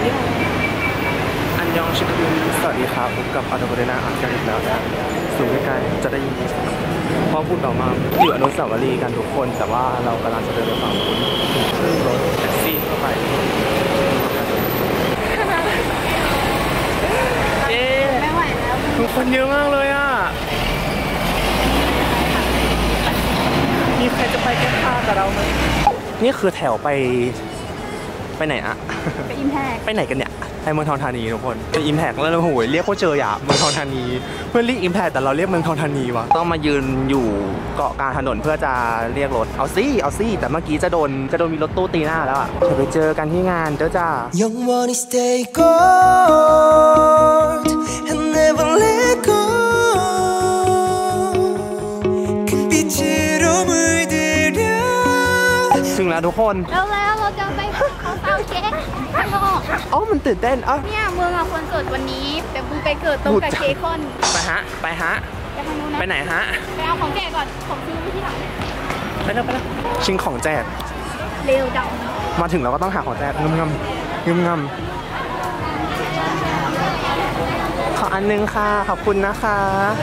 อันยองชิคกี้สวัสดีครับพบกับอาโดโกเดนาอาร์กันอีกแล้วนะสูงใกล้ๆจะได้ยินเพราะพูดต่อมาอยู่อนุสาวรีย์กันทุกคนแต่ว่าเรากำลังจะเดินไปฝั่งนู้นขึ้นรถแท็กซี่เข้าไปไม่ไหวแล้วทุกคนเยอะมากเลยอ่ะมีใครจะไปแก้ผ้ากับเราไหมนี่คือแถวไปไหนอะไปอิมแพกไปไหนกันเนี่ยไปเมืองทองธานีทุกคนไปอิมแพกแล้วเราโหยเรียกเขาเจออย่าเมืองทองธานีเพื่อนเรียกอิมแพกแต่เราเรียกเมืองทองธานีวะต้องมายืนอยู่เกาะกลางถนนเพื่อจะเรียกรถเอาซี่แต่เมื่อกี้จะโดนมีรถตู้ตีหน้าแล้วอะจะไปเจอกันที่งานเจ้าจ้า stay gold and never let go ถึงแล้วทุกคนแล้วเราจะไปเขาเตาเค้กข้างนอกอ๋อมันตื่นเต้นเนี่ยเมืองคนเกิดวันนี้แต่มึงไปเกิดตรงกับเคคอนไปฮะไปทางนู้นนะไปไหนฮะไปเอาของแจกก่อนของซื้อที่หลังไปแล้วชิงของแจกเร็วดังมาถึงเราก็ต้องหาของแจกงำขออันนึงค่ะขอบคุณนะคะ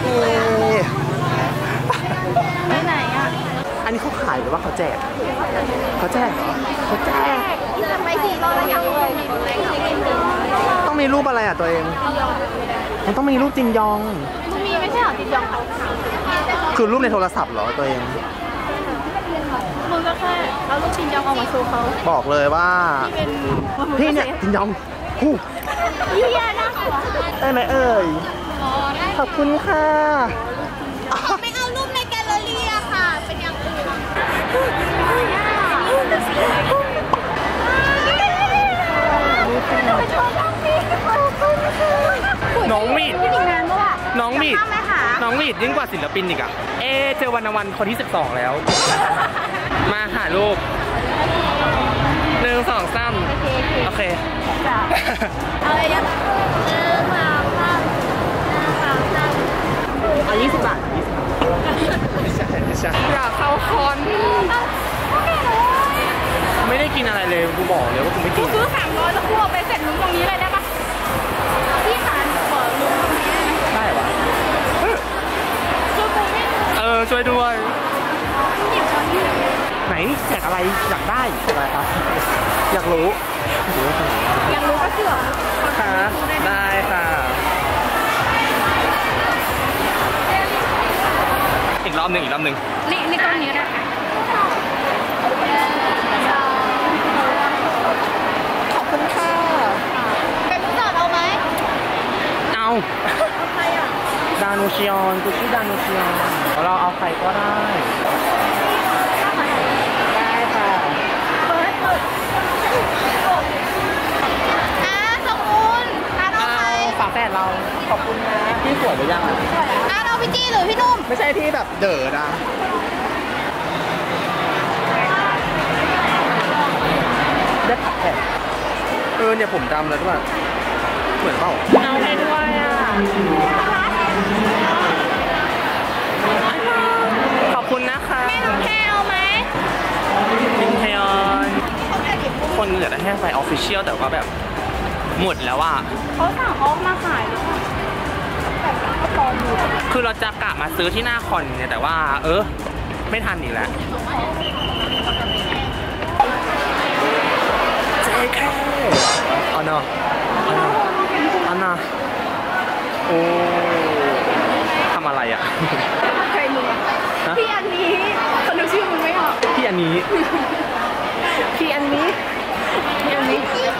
ไปไหนอ่ะอันนี้เขาขายหรือว่าเขาแจกเหรอเขาแจกไปสิเราอยากเลยต้องมีรูปอะไรอ่ะตัวเองมันต้องมีรูปจินยองมึงมีไม่ใช่หรอจินยองคือรูปในโทรศัพท์เหรอตัวเองมึงก็แค่เอารูปจินยองออกมาโชว์เขาบอกเลยว่าพี่เนี่ยจินยองคู่ยี่ยนะได้ไหมเอ่ยขอบคุณค่ะไม่เอารูปในแกลเลอรี่อะค่ะเป็นอย่างอื่นน้องมีดยิ่งกว่าศิลปินอีกอะเจอวันคนที่12แล้วมาหารูป1 2 3โอเคเอาเลยนะเอา20 บาทไม่ใช่อยากเข้าคอนไม่ได้กินอะไรเลยกูบอกเลยว่ากูไม่กินซื้อ300แล้วกูเอาไปเสร็จมึงตรงนี้เลยได้ปะพี่ขานขอมึงตรงนี้ได้ปะช่วยด้วยไหนแจกอะไรอยากได้อะไรครับอยากรู้ก็เชื่อค่ะได้ค่ะอีกรอบหนึ่งนี่ต้นนี้ได้ขอบคุณค่ะเป็นรู้จักเราไหมเอาใครอ่ะดานูชิออนกูชื่อดานูชิออนเราเอาใครก็ได้ค่ะขอบคุณเอาฝากแฟนเราขอบคุณนะพี่สวยหรือยังเอาพี่จี้หรือพี่นุ่มไม่ใช่พี่แบบเด๋อนะได้ผักแผ่เนี่ยผมดำแล้วด้วยเหมือนเปล่าเอาให้ด้วยอ่ะขอบคุณนะคะแม่น้องแพลวไหมพินเทออนคนเหลือแต่แห้งไฟออฟฟิเชียลแต่ว่าแบบหมดแล้วอ่ะเขาสั่งออกมาขายหรือเปล่าคือเราจะกะมาซื้อที่หน้าคอนเนี่ยแต่ว่าไม่ทันอีกแล้วJK อ๋อเนาะโอ้ทำอะไรอ่ะใครมึงพี่อันนี้คนนึกชื่อมึงไม่ออกพี่อันนี้พี่อะไรนะพี่อัน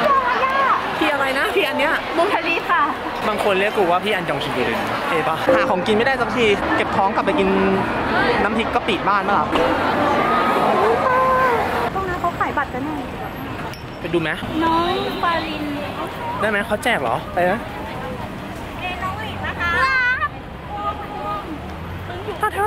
เนี้ยบุคลีค่ะบางคนเรียกกูว่าพี่อันจองชินเลยปะหาของกินไม่ได้สักทีเก็บท้องกลับไปกินน้ำพริกกะปิบ้านป่ะตรงนั้นเขาขายบัตรกันไหนไปดูไหมน้องปาลินได้ไหมเขาแจกเหรอไปนะน้องหลินนะคะต่อแถว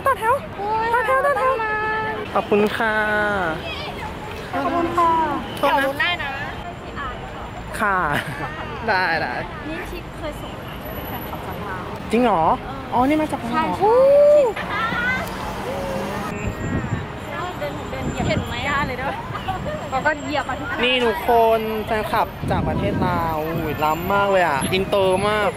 ขอบคุณค่ะแถวนู้นได้นะค่ะได้นี่ชิคเคยส่งแฟนคลับจากลาวจริงเหรออ๋อนี่มาจากลาวเดินเห็นไหมย่าเลยด้วยเขาก็เหยียบมาทุกนี่ทุกคนแฟนคลับจากประเทศลาวอุ้ยล้ำมากเลยอ่ะอินเตอร์มาก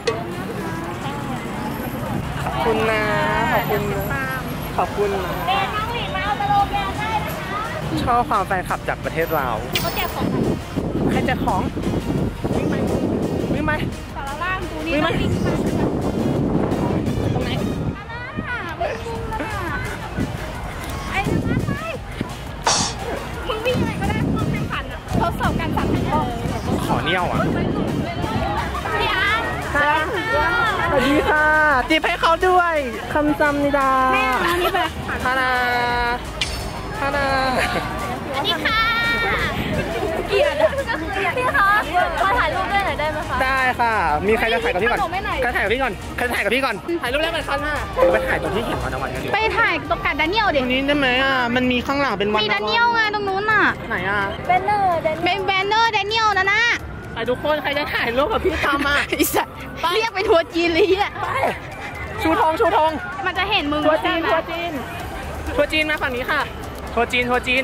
ขอบคุณนะขอบคุณนะขอบคุณนะเบนน้องหลินมาเอาตะโลแกนได้นะคะชอบความแฟนคลับจากประเทศลาวเขาแจกของใครแจกของวิ่งไหมวิ่งไหมสารล่างดูนี่วิ่งไหมวิ่งมาตรงไหนไม่พุ่งเลยไอ้นั่นไปมึงวิ่งอะไรก็ได้มึงแข่งขันอ่ะทดสอบการสั่นให้เลยขอเนี้ยวอ่ะพี่อาร์ตค่ะสวัสดีค่ะจีบให้เขาด้วยคำจำนิดาแม่เอานี่ไปฮานาฮานาสวัสดีค่ะเกลียดอ่ะพี่คะขอถ่ายรูปด้วยหน่อยได้ไหมคะได้ค่ะ มีใครจะถ่ายกับพี่ก่อนขนมให้หน่อยใครถ่ายกับพี่ก่อนใครถ่ายกับพี่ก่อนถ่ายรูปแรกกันคันน่ะไปถ่ายตรงที่เห็นวันวันกันดีไปถ่ายตรงกับดานิเอลตดิรงนี้ได้ไหมอ่ะมันมีข้างหลังเป็นวันมีดานิเอลไงตรงนู้นน่ะไหนอ่ะเป็นแบนเนอร์ดานิเอลนะนะไอ้ทุกคนใครจะถ่ายรูปกับพี่ตามมาไอ้สัสเรียกไปทัวร์จีนเลยอ่ะชูธงชูธงมันจะเห็นมึงทัวร์จีนใช่ไหมทัวร์จีนทัวร์จีนมาฝั่งนี้ค่ะทัวร์จีนทัวร์จีน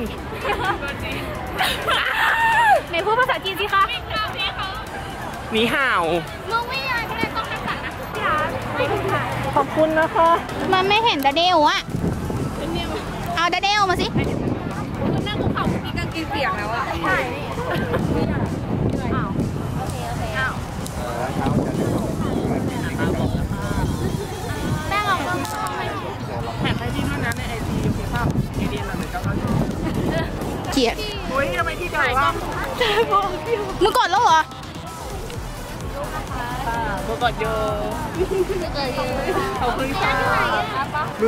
ไหนพูดภาษาจีนสิคะพี่เขาหนีห่าวมึงไม่ยังไม่ได้ต้องไปสั่นนะพี่อาร์ตไม่ถูกถ่ายขอบคุณนะคะมันไม่เห็นดาเดลอะเอาดาเดลมาสิคุณนั่งคุกเข่ามีกางเกงเปียกแล้วอะใช่อ้าวโอเคอ้าวแม่เราก็แท็กให้พี่ด้วยนะในไอจีโอเคป่ะไอเดียนอะไรก็ได้เกลียดโอ้ยทำไมพี่เก่าวะมึงกดแล้วเหรอเมื่อก่อนเยอะขอบคุณค่ะมึง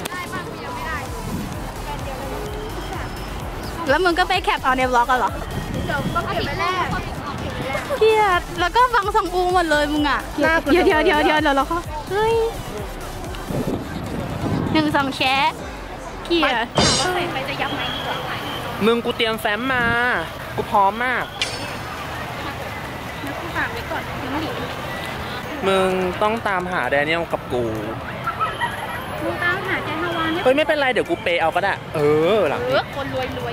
แล้วมึงก็ไปแคปเอาในบล็อกกันเหรอเกลียดแล้วก็ฟังสังอูหมดเลยมึงอ่ะเดี๋ยวเราเขาเฮ้ย1 2แชะเกลียดถามว่าใครจะยับไหมดีกว่ามึงกูเตรียมแฟ้มมากูพร้อมมากนักฝากไว้ก่อนยังไม่ดีมึงต้องตามหาแดเนียลกับกูมึงตามหาแจฮาวานเนี่ยเฮ้ยไม่เป็นไรเดี๋ยวกูเปย์เอาก็ได้หลังนี้คนรวยรวย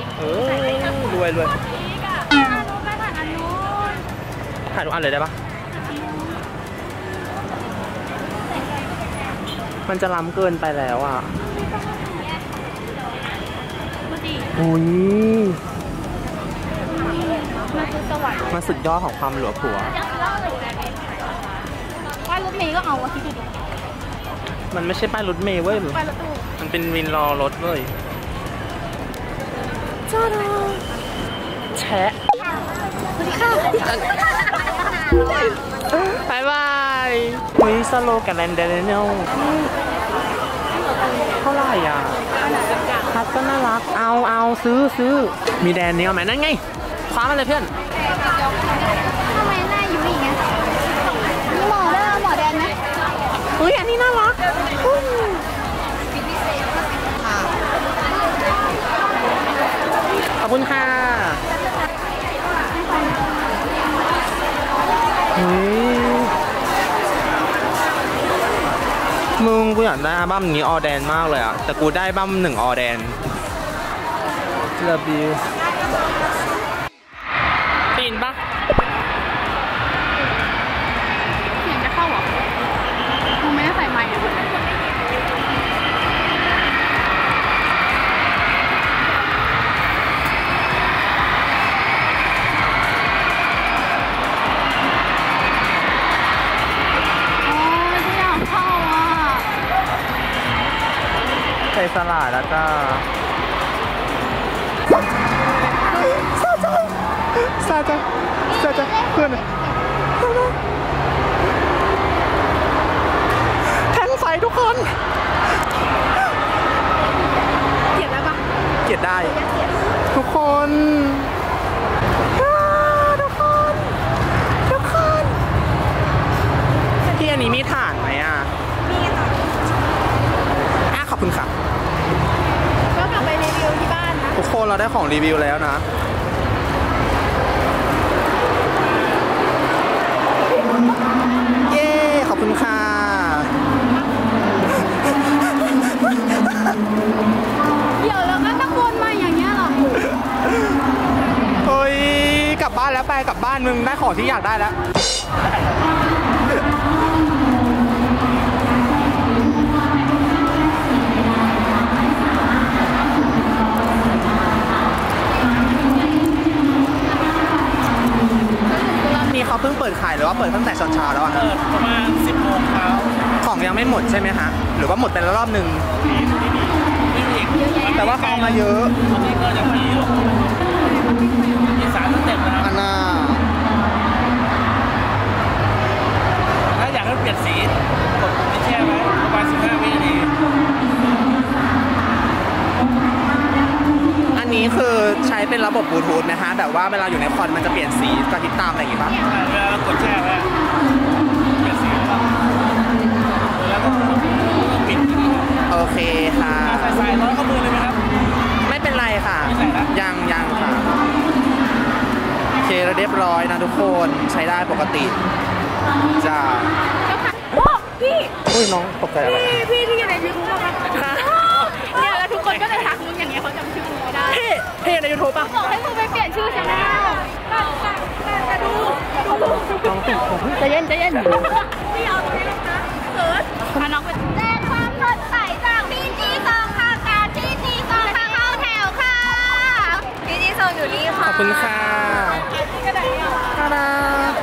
นี่กะอันนู้นไปถ่ายอันนู้นถ่ายทุกอันเลยได้ปะมันจะล้ำเกินไปแล้วอ่ะพูดดีอุ้ยมันคือสวรรค์มันสุดยอดของความหลัวผัวว่ารถเมย์ก็เอาอะคิดดูดิมันไม่ใช่ป้ายรถเมล์เว้ยไปรถตู้มันเป็นวินรอรถเว้ยจ้าดาแชะสวัสดีค่ะบายบายเฮ้ยสโลกับแลนเดนเนลเท่าไหร่อ่ะพัดก็น่ารัก เอาซื้อ มีแดนเนียลไหมนั่นไง คว้ามาเลยเพื่อนทำไมหน้าอยู่อย่างเงี้ยมีหมอด้วยหมอแดนไหมเฮ้ย อันนี้น่ารัก ขอบคุณค่ะเฮ้ยมึงกูอยากได้อัลบั้มนี้ออแดนมากเลยอ่ะ แต่กูได้อัลบั้ม1ออแดนเลิฟยูปีนปะเสียงจะเข้าเหรอมึงไม่ได้ใส่ไมค์อ่ะใส่สลัดแล้วก็ซาจ้าเพื่อนแท่งไฟทุกคนเกลียดได้ปะเกลียดได้ ทุกคน ที่อันนี้มีถ่านไหมอ่ะมีค่ะขอบคุณค่ะก็กลับไปรีวิวที่บ้านนะทุกคนเราได้ของรีวิวแล้วนะ เย้ ขอบคุณค่ะเดี๋ยวเราก็ตะโกนมาอย่างเงี้ยเหรอของที่อยากได้แล้วนี่เขาเพิ่งเปิดขายหรือว่าเปิดตั้งแต่เช้าแล้วอะเปิดประมาณ 10 โมงเช้าของยังไม่หมดใช่ไหมฮะหรือว่าหมดไปแล้วรอบหนึ่งไม่มีอีกแต่ว่าเขาเอามาเยอะตอนนี้ก็จะมีอีสานตั้งเต็มนะครับอันน่าถ้าอยากให้เปลี่ยนสีกดปุ่มที่แช่ไว้ประมาณ15 วินาทีอันนี้คือใช้เป็นระบบบลูทูธนะฮะแบบว่าเวลาอยู่ในคอนมันจะเปลี่ยนสีกระพริบตามอะไรอย่างงี้ป่ะเวลาเรากดแช่ไว้เปลี่ยนสีแล้วก็ปิดโอเคค่ะใส่ร้อนเข้ามือเลยไหมครับไม่เป็นไรค่ะไม่ใส่นะยังค่ะโอเคเราเรียบร้อยนะทุกคนใช้ได้ปกติจ้าโอ้พี่อุ้ยน้องตกใจอะไรพี่ที่อยู่ในยูทูบอะค่ะเนี่ยแล้วทุกคนก็จะทักมึงอย่างเงี้ยเขาจำชื่อมึงไม่ได้เท่ในยูทูบป่ะบอกให้มึงไปเปลี่ยนชื่อชาแนลจะดูใจเย็นไม่เอาตรงนี้นะคะเกิดพาน้องไปแจ้งความสดใสจากพี่จีซองค่ะการที่จีซองค่ะเข้าแถวค่ะพี่จีซองอยู่นี่ขค่ะอบคุณค่ะตาดา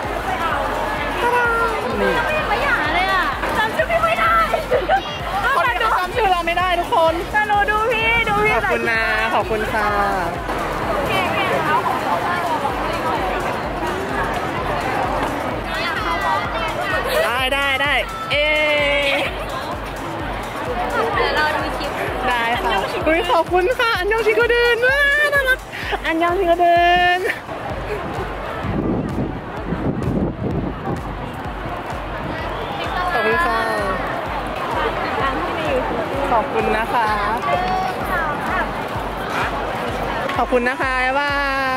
นี่ไม่อยากเลยอ่ะจำชื่อพี่ไม่ได้คนดูจำชื่อเราไม่ได้ทุกคนแต่หนูดูพี่ขอบคุณนะขอบคุณค่ะได้เอ๊เดี๋ยวเราดูคลิปได้ค่ะอุ้ยขอบคุณค่ะอันยองชิโกเดินว้าน่ารักอันยองชิโกเดินขอบคุณค่ะขอบคุณนะคะขอบคุณนะคะบ๊ายบาย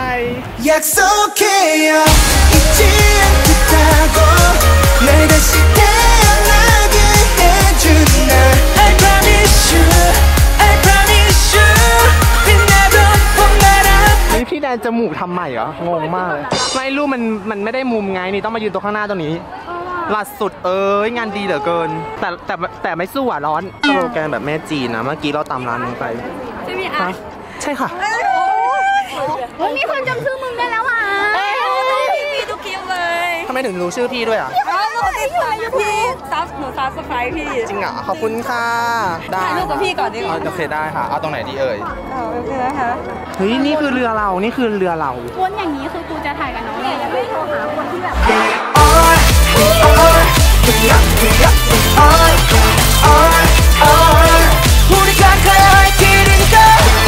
약속해요 잊지 않겠다고 날 다시 태어나게 해준 날 I promise you I promise you 빛나던 봄바람 นี่พี่แดนจมูกทำใหม่เหรองงมากเลยไม่รู้มันไม่ได้มุมไงนี่ต้องมายืนตรงข้างหน้าตรงนี้ล่าสุดงานดีเหลือเกิน แต่ไม่สู้อ่ะร้อนสโลแกนแบบแม่จีนนะเมื่อกี้เราตามร้านนึงไปใช่ไหมอ่ะใช่ค่ะมีคนจำชื่อมึงได้แล้วอ่ะพี่ทุกคลิปเลยทำไมถึงรู้ชื่อพี่ด้วยอ่ะหนูติดตามพี่หนูซับสไครต์พี่จริงอ่ะขอบคุณค่ะได้ถ่ายรูปกับพี่ก่อนดีกว่าโอเคได้ค่ะเอาตรงไหนดีเอ่ยโอเคนะคะเฮ้ยนี่คือเรือเราวนอย่างนี้คือกูจะถ่ายกับน้องเนี่ยยังไม่โทรหาคนที่แบบ 우리가 가야 할 길이니까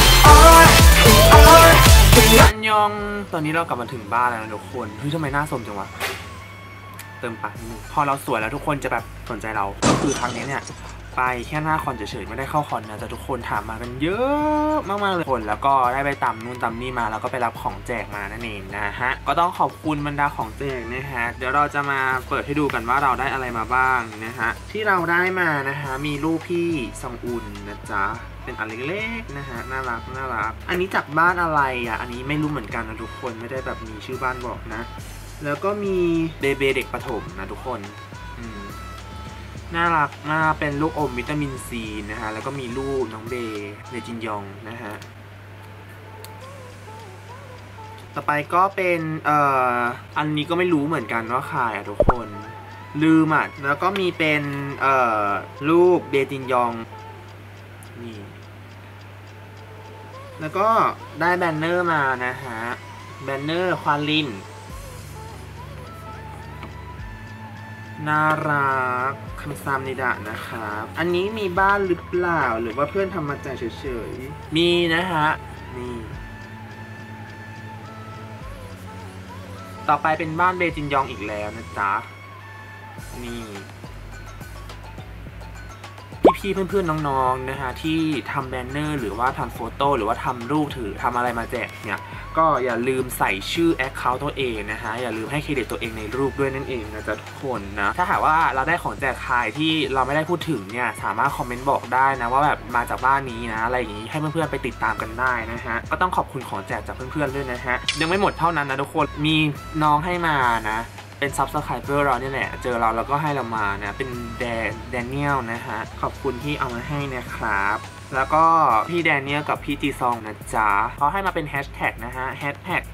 อันยองตอนนี้เรากลับมาถึงบ้านแล้วนะทุกคนเฮ้ยทำไมหน้าสมจังวะเติมปากนิดนึงพอเราสวยแล้วทุกคนจะแบบสนใจเราก็คือครั้งนี้เนี่ยไปแค่หน้าคอนเฉยๆไม่ได้เข้าคอนนะแต่ทุกคนถามมากันเยอะมากๆเลยคนแล้วก็ได้ไปตำนู่นตำนี่มาแล้วก็ไปรับของแจกมานั่นเองนะฮะก็ต้องขอบคุณบรรดาของแจกนะฮะเดี๋ยวเราจะมาเปิดให้ดูกันว่าเราได้อะไรมาบ้างนะฮะที่เราได้มานะฮะมีรูปพี่ซองอุนนะจ๊ะเป็นอันเล็กๆนะฮะน่ารักอันนี้จากบ้านอะไรอ่ะอันนี้ไม่รู้เหมือนกันนะทุกคนไม่ได้แบบมีชื่อบ้านบอกนะแล้วก็มีเบเบเด็กประถมนะทุกคนน่ารักมากเป็นลูกอมวิตามินซีนะฮะแล้วก็มีลูกน้องเบจินยองนะฮะต่อไปก็เป็นอันนี้ก็ไม่รู้เหมือนกันว่าใครอ่ะทุกคนลืมอ่ะแล้วก็มีเป็นลูกเบจินยองนี่แล้วก็ได้แบนเนอร์มานะฮะแบนเนอร์ควาลินน่ารักคำซามนิดะนะครับอันนี้มีบ้านหรือเปล่าหรือว่าเพื่อนทำมาจากเฉยๆมีนะฮะนี่ต่อไปเป็นบ้านเบจินยองอีกแล้วนะจ๊ะนี่พี่ๆเพื่อนๆน้องๆนะฮะที่ทำแบนเนอร์หรือว่าทำโฟโต้หรือว่าทำรูปถือทำอะไรมาแจกเนี่ยก็อย่าลืมใส่ชื่อ Account ตัวเองนะฮะอย่าลืมให้เครดิตตัวเองในรูปด้วยนั่นเองนะจ๊ะทุกคนนะถ้าหากว่าเราได้ของแจกใครที่เราไม่ได้พูดถึงเนี่ยสามารถคอมเมนต์บอกได้นะว่าแบบมาจากบ้านนี้นะอะไรอย่างนี้ให้เพื่อนๆไปติดตามกันได้นะฮะก็ต้องขอบคุณของแจกจากเพื่อนๆด้วยนะฮะยังไม่หมดเท่านั้นนะทุกคนมีน้องให้มานะเป็น Subscriber เราเนี่ยแหละเจอเราแล้วก็ให้เรามานะเป็นแดเนียลนะฮะขอบคุณที่เอามาให้นะครับแล้วก็พี่แดเนียลกับพี่จีซองนะจ๊ะเขาให้มาเป็นแฮชแท็กนะฮะแฮชแท็ก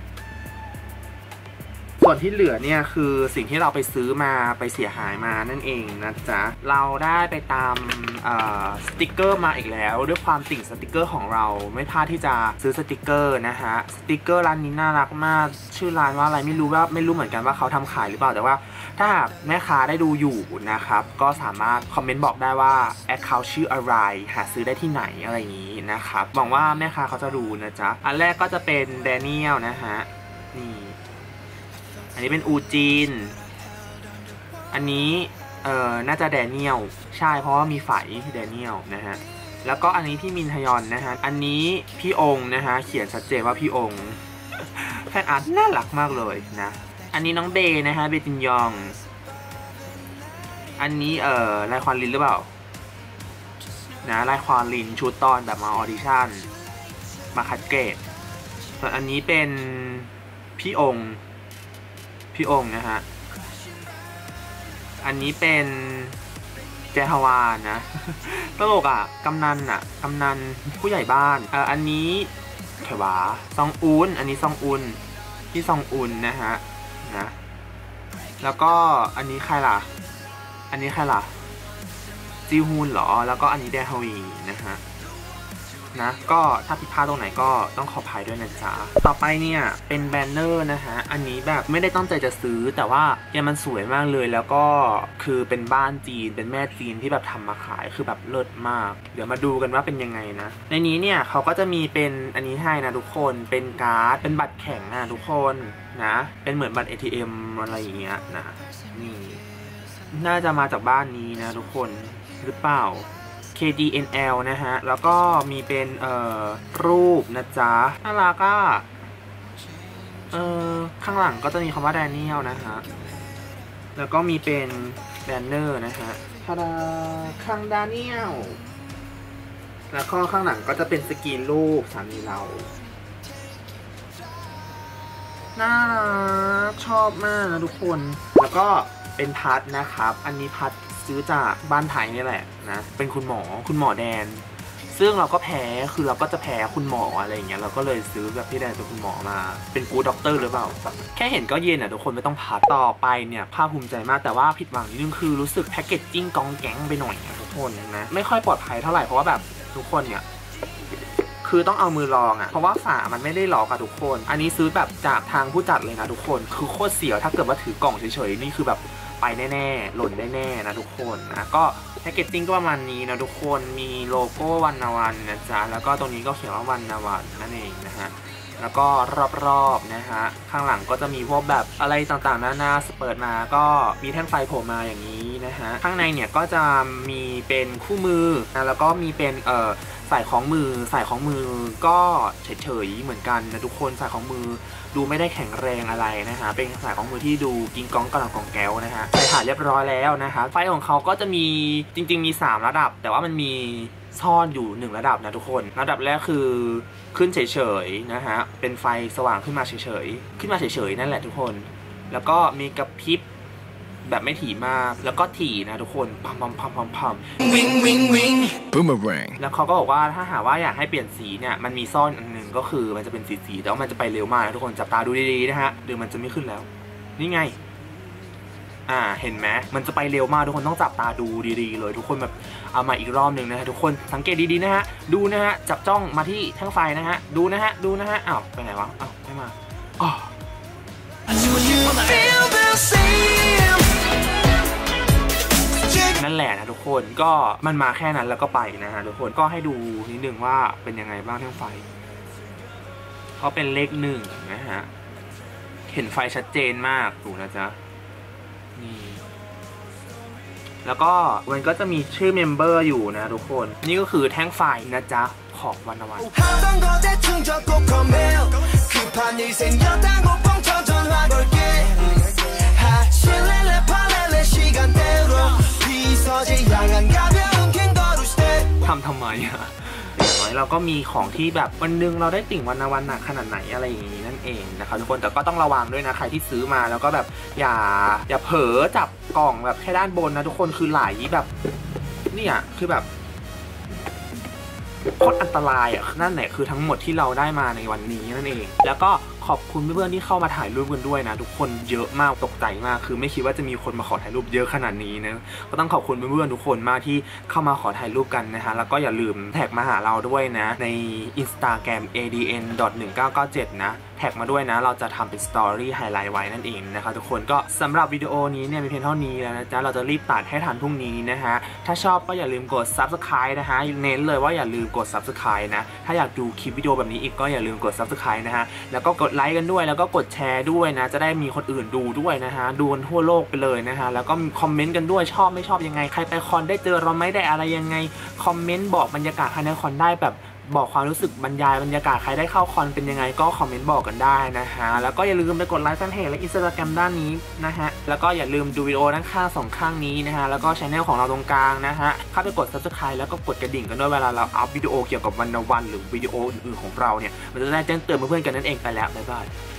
ส่วนที่เหลือเนี่ยคือสิ่งที่เราไปซื้อมาไปเสียหายมานั่นเองนะจ๊ะเราได้ไปตามสติกเกอร์มาอีกแล้วด้วยความติ่งสติกเกอร์ของเราไม่พลาดที่จะซื้อสติกเกอร์นะฮะสติกเกอร์ร้านนี้น่ารักมากชื่อร้านว่าอะไรไม่รู้เหมือนกันว่าเขาทำขายหรือเปล่าแต่ว่าถ้าแม่ค้าได้ดูอยู่นะครับก็สามารถคอมเมนต์บอกได้ว่า Account ชื่ออะไรหาซื้อได้ที่ไหนอะไรอย่างนี้นะครับหวังว่าแม่ค้าเขาจะรู้นะจ๊ะอันแรกก็จะเป็นแดเนียลนะฮะนี่อันนี้เป็นอูจีนอันนี้น่าจะแดเนียลใช่เพราะว่ามีไฝแดเนียลนะฮะแล้วก็อันนี้พี่มินทยอนนะฮะอันนี้พี่องค์นะฮะเขียนชัดเจนว่าพี่องค์แฟนอาร์ตน่ารักมากเลยนะอันนี้น้องเบนะฮะเบจินยองอันนี้ไลควานลินหรือเปล่านะไลควานลินชุดตอนแบบมาออดิชั่นมาคัดเกรดส่วนอันนี้เป็นพี่องค์นะฮะอันนี้เป็นแจฮวานนะตลกอ่ะกำนันผู้ใหญ่บ้านอันนี้แขวาซองอุนอันนี้ซองอุนที่ซองอุนนะฮะนะแล้วก็อันนี้ใครล่ะจิฮุนเหรอแล้วก็อันนี้แดฮวีนะฮะนะก็ถ้าผิดพลาดตรงไหนก็ต้องขออภัยด้วยนะจ๊ะต่อไปเนี่ยเป็นแบนเนอร์นะฮะอันนี้แบบไม่ได้ตั้งใจจะซื้อแต่ว่าเนี่ยมันสวยมากเลยแล้วก็คือเป็นบ้านจีนเป็นแม่จีนที่แบบทำมาขายคือแบบเลิศมากเดี๋ยวมาดูกันว่าเป็นยังไงนะในนี้เนี่ยเขาก็จะมีเป็นอันนี้ให้นะทุกคนเป็นการ์ดเป็นบัตรแข็งนะทุกคนนะเป็นเหมือนบัตร ATM อะไรอย่างเงี้ยนะนี่น่าจะมาจากบ้านนี้นะทุกคนหรือเปล่าKDNL นะฮะแล้วก็มีเป็นรูปนะจ๊ะน่ารักอ่ะข้างหลังก็จะมีคำว่าแดเนียลนะฮะแล้วก็มีเป็นแบนเนอร์นะฮะทาดาข้างแดเนียลแล้วก็ข้างหลังก็จะเป็นสกรีนรูปสามีเราน่ารักชอบมากนะทุกคนแล้วก็เป็นพัดนะครับอันนี้พัดซื้อจากบ้านไทยนี่แหละนะเป็นคุณหมอแดนซึ่งเราก็แพ้คือเราก็จะแพ้คุณหมออะไรอย่างเงี้ยเราก็เลยซื้อแบบพี่แดนเป็นคุณหมอมาเป็นกู๊ดด็อกเตอร์หรือเปล่าแค่เห็นก็เย็นอ่ะทุกคนไม่ต้องพัดต่อไปเนี่ยภาคภูมิใจมากแต่ว่าผิดหวังนิดนึงคือรู้สึกแพคเกจจิ้งกองแก๊งไปหน่อยทุกคนนะไม่ค่อยปลอดภัยเท่าไหร่เพราะว่าแบบทุกคนเนี่ยคือต้องเอามือลองอ่ะเพราะว่าฝามันไม่ได้ล็อกอะทุกคนอันนี้ซื้อแบบจากทางผู้จัดเลยนะทุกคนคือโคตรเสียวถ้าเกิดว่าถือกล่องเฉยๆนี่คือแบบไปแน่ๆหล่นได้แน่นะทุกคนนะก็แพคเกจจิ้งก็ประมาณนี้นะทุกคนมีโลโก้วันนาวันนะจ๊ะแล้วก็ตรงนี้ก็เขียนว่าวันนาวันนั่นเองนะฮะแล้วก็รอบๆนะฮะข้างหลังก็จะมีพวกแบบอะไรต่างๆนาเปิดมาก็มีแท่งไฟโผล่มาอย่างนี้นะฮะข้างในเนี่ยก็จะมีเป็นคู่มือนะแล้วก็มีเป็นใส่ของมือก็เฉยๆเหมือนกันนะทุกคนใส่ของมือดูไม่ได้แข็งแรงอะไรนะฮะเป็นสายของมือที่ดูกิ้งก้องกระหล่ำกองแก้วนะฮะใส่ถ่านเรียบร้อยแล้วนะฮะไฟของเขาก็จะมีจริงๆมี3ระดับแต่ว่ามันมีซ่อนอยู่1ระดับนะทุกคนระดับแรกคือขึ้นเฉยๆนะฮะเป็นไฟสว่างขึ้นมาเฉยๆนั่นแหละทุกคนแล้วก็มีกระพริบแบบไม่ถี่มากแล้วก็ถี่นะทุกคนพัมวิงบูมเมอแรงแล้วเขาก็บอกว่าถ้าหากว่าอยากให้เปลี่ยนสีเนี่ยมันมีซ่อนอันนึงก็คือมันจะเป็นสีแต่ว่ามันจะไปเร็วมากนะทุกคนจับตาดูดีๆนะฮะหรือมันจะไม่ขึ้นแล้วนี่ไงเห็นไหมมันจะไปเร็วมากทุกคนต้องจับตาดูดีๆเลยทุกคนแบบเอามาอีกรอบหนึ่งนะฮะทุกคนสังเกตดีๆนะฮะดูนะฮะจับจ้องมาที่แท่งไฟนะฮะดูนะฮะอ้าวไปไหนวะอ้าวไม่มานั่นแหละนะทุกคนก็มันมาแค่นั้นแล้วก็ไปนะฮะทุกคนก็ให้ดูนิดนึงว่าเป็นยังไงบ้างแท่งไฟเขาเป็นเลข1นะฮะเห็นไฟชัดเจนมากดูนะจ๊ะนี่แล้วก็มันก็จะมีชื่อเมมเบอร์อยู่นะทุกคนนี่ก็คือแท่งไฟนะจ๊ะของวันวัน ทำไมอะอย่างน้อยเราก็มีของที่แบบวันนึงเราได้ติ่งวันหนักขนาดไหนอะไรอย่างนี้นั่นเองนะคะทุกคนแต่ก็ต้องระวังด้วยนะใครที่ซื้อมาแล้วก็แบบอย่าเผลอจับกล่องแบบแค่ด้านบนนะทุกคนคือไหลแบบเนี่ยคือแบบโคตรอันตรายอ่ะนั่นแหละคือทั้งหมดที่เราได้มาในวันนี้นั่นเองแล้วก็ขอบคุณเพื่อนๆที่เข้ามาถ่ายรูปกันด้วยนะทุกคนเยอะมากตกใจมากคือไม่คิดว่าจะมีคนมาขอถ่ายรูปเยอะขนาดนี้นะก็ต้องขอบคุณเพื่อนๆทุกคนมากที่เข้ามาขอถ่ายรูปกันนะฮะแล้วก็อย่าลืมแท็กมาหาเราด้วยนะใน Instagram adn.1997 นะแท็กมาด้วยนะเราจะทำเป็นสตอรี่ไฮไลท์ไว้นั่นเองนะคะทุกคนก็สำหรับวิดีโอนี้เนี่ยมีเพียงเท่านี้แล้วนะจ๊ะเราจะรีบตัดให้ทันพรุ่งนี้นะฮะถ้าชอบก็อย่าลืมกด Subscribe นะฮะเน้นเลยว่าอย่าลืมกด Subscribe นะถ้าอยากดูคลิปวิดีโอแบบนี้อีกก็อย่าลืมกด Subscribe นะฮะแล้วก็กดไลค์กันด้วยแล้วก็กดแชร์ด้วยนะจะได้มีคนอื่นดูด้วยนะฮะดูกันทั่วโลกไปเลยนะฮะแล้วก็คอมเมนต์กันด้วยชอบไม่ชอบยังไงใครไปคอนได้เจอเราไม่ได้อะไรยังไงคอมเมนต์บอกบรรยากาศภายในคอนได้แบบบอกความรู้สึกบรรยายบรรยากาศใครได้เข้าคอนเป็นยังไงก็คอมเมนต์บอกกันได้นะฮะแล้วก็อย่าลืมไปกดไลค์แฟนเพจและ Instagram ด้านนี้นะฮะแล้วก็อย่าลืมดูวิดีโอด้านข้าง2ข้างนี้นะฮะแล้วก็channelของเราตรงกลางนะฮะเข้าไปกด Subscribe แล้วก็กดกระดิ่งกันด้วยเวลาเราอัพวิดีโอเกี่ยวกับวันหรือวิดีโออื่นๆของเราเนี่ยมันจะได้แจ้งเตือนเพื่อนๆกันนั่นเองไปแล้วบ๊ายบาย